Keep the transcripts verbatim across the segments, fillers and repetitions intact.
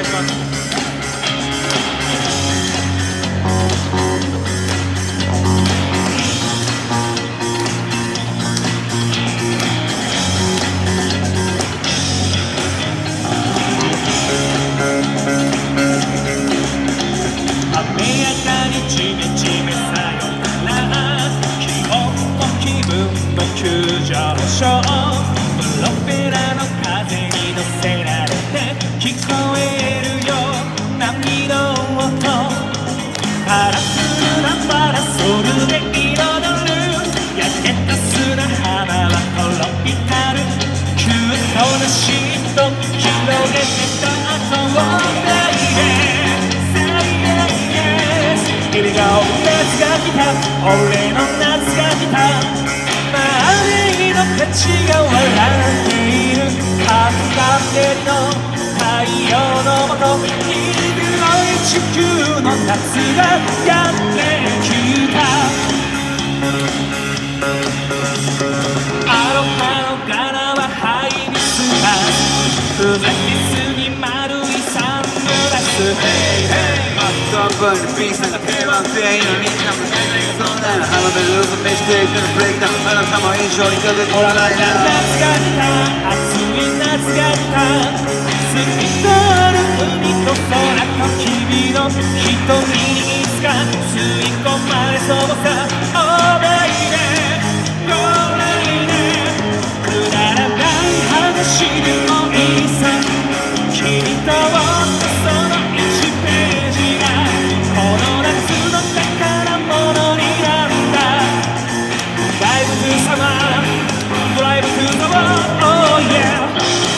いします。 急上昇プロペラの風に乗せられて聞こえるよ波の音カラフルなパラソルで彩る焼けた砂浜はトロピカルキュートなシート広げてた後を抱いて Say yes Here we go 夏が来た俺の夏が来た価値が笑っているカンカン照りの太陽のもと広い地球の夏がやってきたアロハの柄はハイビスカスふざけすぎ丸いサングラスマットアップにピースなんか定番全員のみんなも全然そんなの浜辺ルーズミステイクのブレイクダウンあなたも印象にかけておらないな夏が来た暑い夏が来た透き通る海と空と君の瞳にいつか吸い込まれそうさ Oh baby Go lady くだらない話でもいいさ君と僕そのいちページがこの夏の宝物になるんだ Drive to summer Drive to the world Oh yeah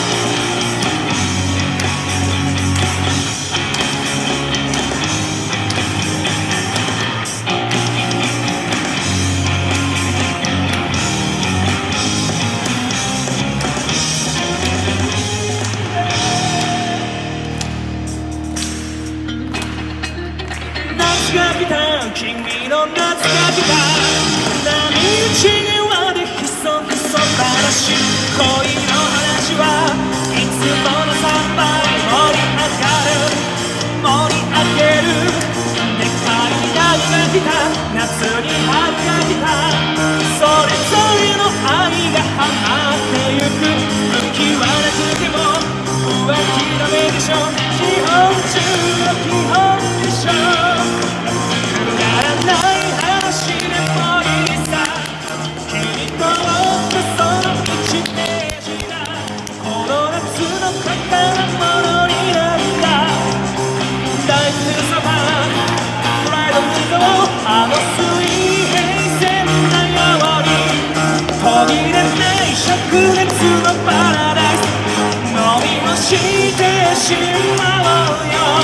夏が来た君の夏が来た波打ち際でひそひそ話恋の話はいつものさんばい盛り上がる盛り上げるでかい夏が来た夏に春が来たそれぞれの愛が放ってゆく武器はなくても浮気の目でしょ日本中の基本でしょない話でもいいさ君と僕そのいちページがこの夏の宝物になるんだ大好きさまプライドにぞあの水平線のように途切れない灼熱のパラダイス飲み干してしまおうよ